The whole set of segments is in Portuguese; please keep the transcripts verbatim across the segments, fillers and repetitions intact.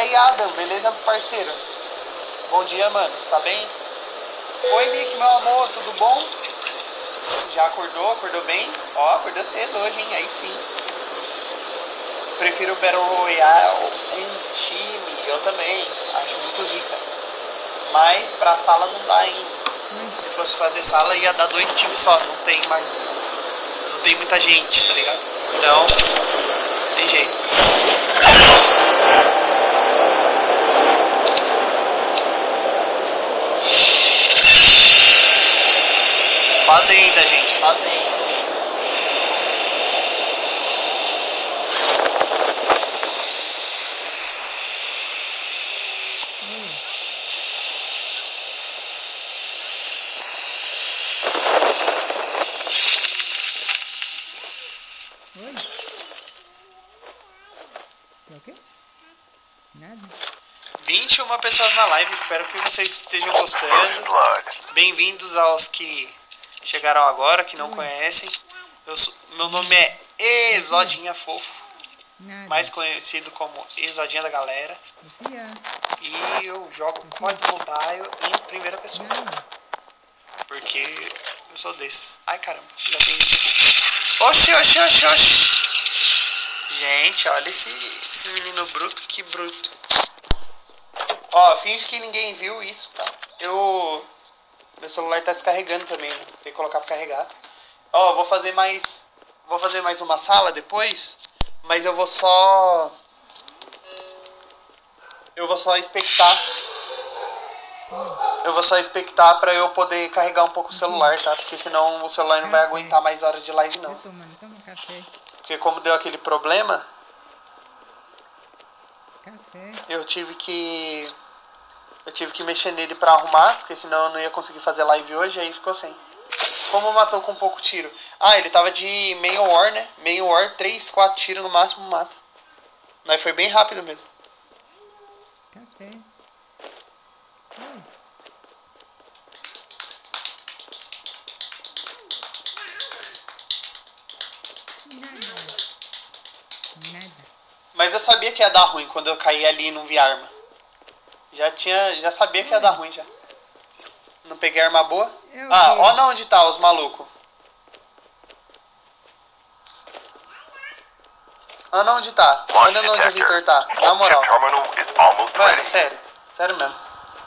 aí, Adam, beleza, parceiro? Bom dia, mano, você tá bem? Oi, Nick, meu amor, tudo bom? Já acordou? Acordou bem? Ó, acordou cedo hoje, hein? Aí sim. Prefiro o Battle Royale em time, eu também. Acho muito zica. Mas pra sala não dá ainda. Se fosse fazer sala ia dar dois times só. Não tem mais. Não tem muita gente, tá ligado? Então, tem jeito. Fazenda, gente, fazenda. Oi? É o quê? Nada. vinte e uma pessoas na live, espero que vocês estejam gostando. Bem-vindos aos que chegaram agora, que não conhecem. Eu sou, meu nome é Exodinha Fofo, Nada. mais conhecido como Exodinha da galera. Sofia. E eu jogo código mobile em primeira pessoa. Nada. Porque eu sou desses. Ai caramba, já tem gente aqui. Oxi, oxi, oxi, oxi. Gente, olha esse, esse menino bruto, que bruto. Ó, finge que ninguém viu isso, tá? Eu... Meu celular tá descarregando também, né? Tem que colocar pra carregar. Ó, vou fazer mais... Vou fazer mais uma sala depois. Mas eu vou só... Eu vou só expectar. Eu vou só expectar pra eu poder carregar um pouco o celular, tá? Porque senão o celular não vai aguentar mais horas de live, não. Tô tomando, toma café. Porque como deu aquele problema, Café. eu tive que... Eu tive que mexer nele pra arrumar, porque senão eu não ia conseguir fazer live hoje, aí ficou sem. Como matou com pouco tiro? Ah, ele tava de meio war, né? Meio war, três, quatro tiros no máximo mata. Mas foi bem rápido mesmo. Café. Oi. Nada. Nada. Mas eu sabia que ia dar ruim quando eu caí ali e não vi arma. Já tinha, já sabia que ia dar ruim já. Não peguei arma boa. É o Ah, quê? olha onde tá os malucos. Olha onde tá. Olha onde o Victor tá. Na moral. Mano, sério. Sério mesmo.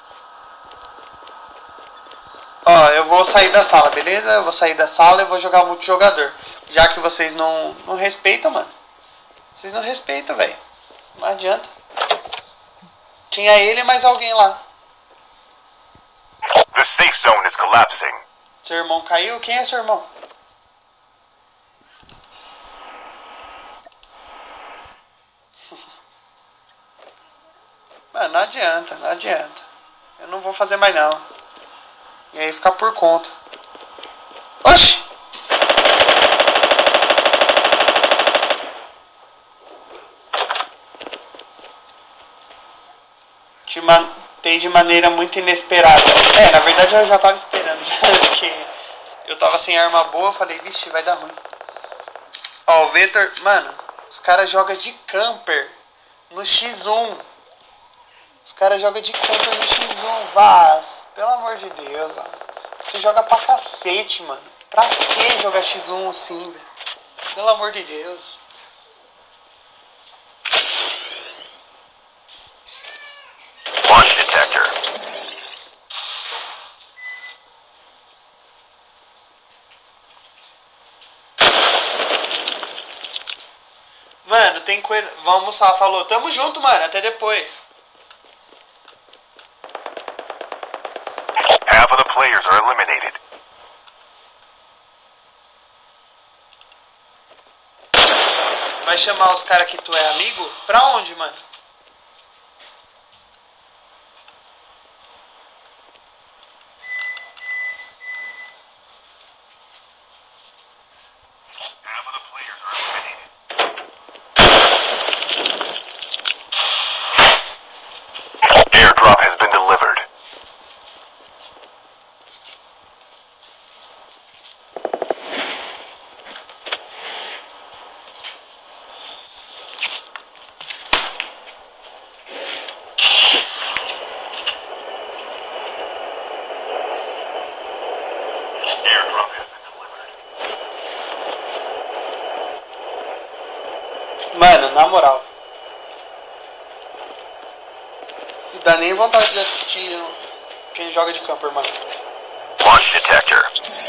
Ó, eu vou sair da sala, beleza? Eu vou sair da sala e vou jogar multijogador. Já que vocês não, não respeitam, mano. Vocês não respeitam, velho. Não adianta. Tinha ele e mais alguém lá. The safe zone is collapsing. Seu irmão caiu? Quem é seu irmão? Mano, não adianta, não adianta. Eu não vou fazer mais não. E aí ficar por conta. Oxi! Te matei de maneira muito inesperada. É, na verdade eu já tava esperando. Já, porque eu tava sem arma boa. Eu falei, vixe, vai dar ruim. Ó, o Victor... Mano, os caras jogam de camper no xis um. Os caras jogam de camper no xis um. Vaz. Pelo amor de Deus, mano. Você joga pra cacete, mano. Pra que jogar xis um assim, velho? Pelo amor de Deus. Launch detector. Mano, tem coisa... Vamos almoçar, falou. Tamo junto, mano. Até depois. Half of the players are eliminated. Vai chamar os caras que tu é amigo? Pra onde, mano? Half of the players are eliminated. Airdrop has been delivered. Mano, na moral. Não dá nem vontade de assistir quem joga de camper, mano. Launch detector.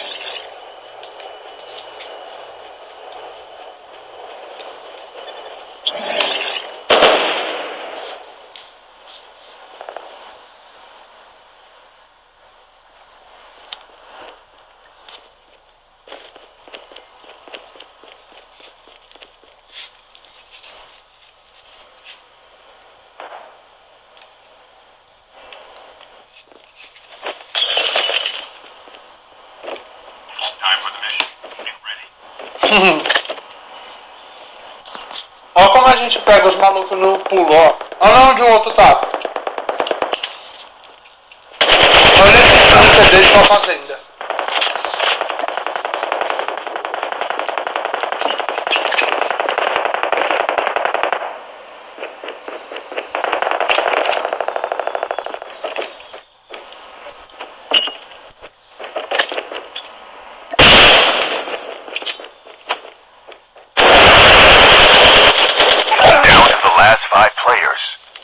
Time for the mission. Get ready. Olha como a gente pega os malucos no pulo, ó. Olha onde o outro tá. Olha esse tanque dele pra fazenda. Down to the last five players.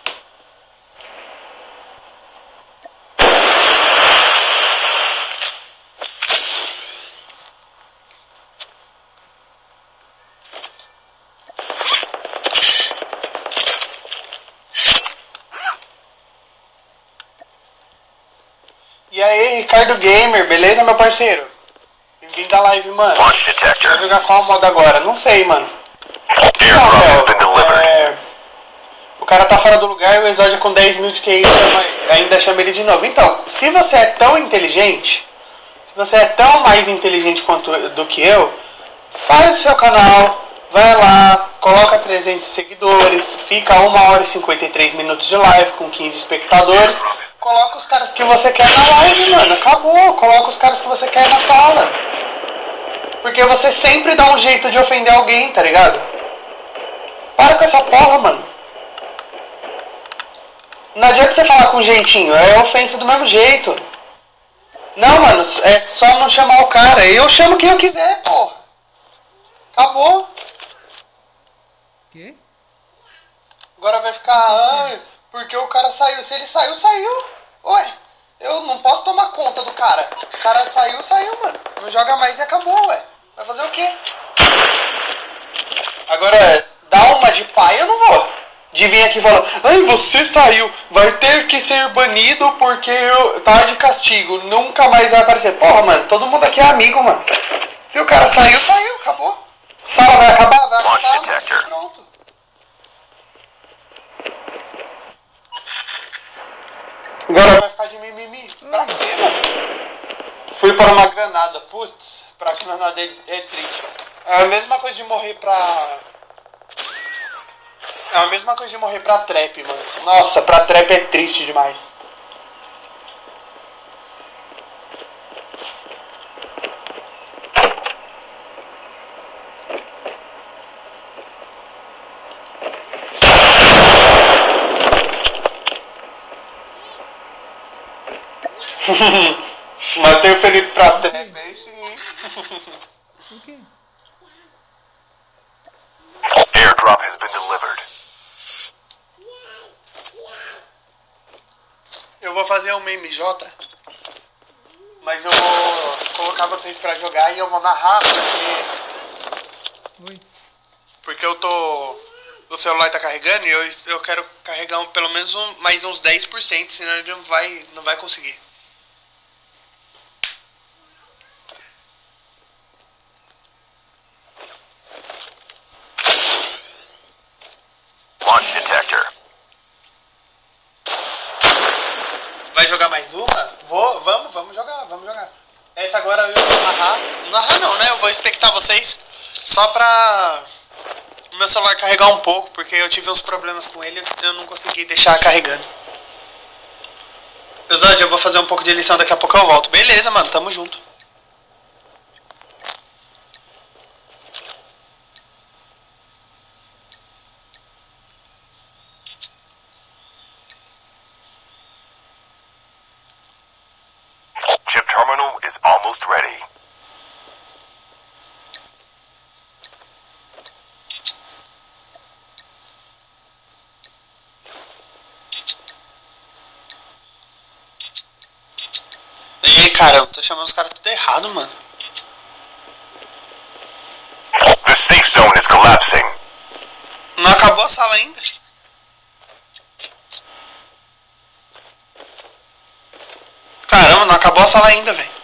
E aí, Ricardo Gamer, beleza, meu parceiro? Bem-vindo à live, mano. Launch detector. Vai jogar qual modo agora? Não sei, mano. Airdrop has been delivered. É, o cara tá fora do lugar e o Exódio com dez mil de Q I chama- ainda chama ele de novo. Então, se você é tão inteligente, se você é tão mais inteligente quanto do que eu, faz o seu canal, vai lá, coloca trezentos seguidores, fica uma hora e cinquenta e três minutos de live com quinze espectadores, coloca os caras que você quer na live, mano, acabou, coloca os caras que você quer na sala. Porque você sempre dá um jeito de ofender alguém, tá ligado? Para com essa porra, mano. Não adianta você falar com jeitinho, é ofensa do mesmo jeito. Não, mano, é só não chamar o cara. Eu chamo quem eu quiser, porra. Acabou. Quê? Agora vai ficar, ah, porque o cara saiu. Se ele saiu, saiu. Ué, eu não posso tomar conta do cara. O cara saiu, saiu, mano. Não joga mais e acabou, ué. Vai fazer o quê? Agora, dá uma de pai, eu não vou. De vir aqui falando, ai, você saiu, vai ter que ser banido porque eu, tá de castigo, nunca mais vai aparecer. Porra, mano, todo mundo aqui é amigo, mano. Se o cara saiu, saiu, acabou. Sala vai acabar, vai Launch acabar, detector. pronto. Agora vai ficar de mimimi. Pra quê, mano? Fui para uma granada. Putz, pra granada é, é triste. É a mesma coisa de morrer pra... É a mesma coisa de morrer pra trap, mano. Nossa, pra trap é triste demais. Matei o Felipe pra trap, aí sim, hein? O quê? Airdrop has been delivered. Eu vou fazer um M J, mas eu vou colocar vocês pra jogar e eu vou narrar porque, Oi. porque eu tô... O celular tá carregando e eu, eu quero carregar um, pelo menos um, mais uns dez por cento, senão ele não vai, não vai conseguir. Launch detector. Vai jogar mais uma? Vou, vamos, vamos jogar, vamos jogar. Essa agora eu vou narrar. Narrar não, né? Eu vou expectar vocês só pra o meu celular carregar um pouco, porque eu tive uns problemas com ele, eu não consegui deixar carregando. Exódio, eu vou fazer um pouco de lição, daqui a pouco eu volto. Beleza, mano, tamo junto. Chip terminal is almost ready. quê, cara? Tô chamando os caras tudo errado, mano. The safe zone is collapsing. Não acabou a sala ainda? Caramba, não acabou a sala ainda, velho.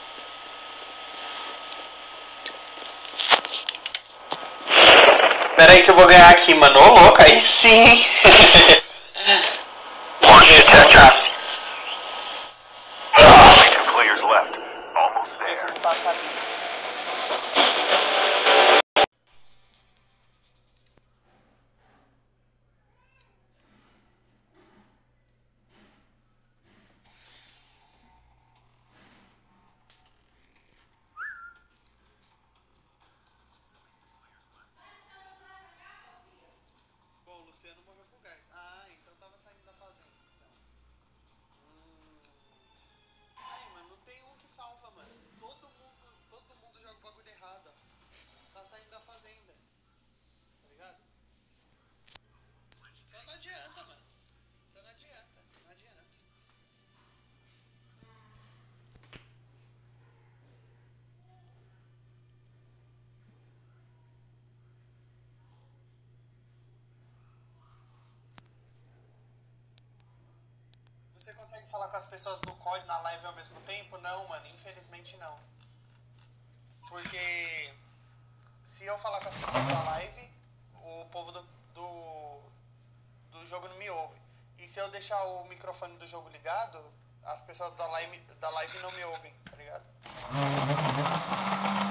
Pera aí que eu vou ganhar aqui, mano. Ô, louco, aí sim. Launch detector. Only two players left. Almost there. Passar aqui. Bom, o Luciano morreu pro gás. Ah, então tava saindo da fazenda. Então. Hum. Ai, mano, não tem um que salva, mano. Todo mundo, todo mundo joga o bagulho errado, ó. Tá saindo da fazenda. Tá ligado? Então não adianta, mano. Então não adianta. Não adianta. Você consegue falar com as pessoas no C O D na live ao mesmo tempo? Não, mano, infelizmente não. Porque se eu falar com as pessoas da live, o povo do, do, do jogo não me ouve. E se eu deixar o microfone do jogo ligado, as pessoas da live, da live não me ouvem, tá ligado?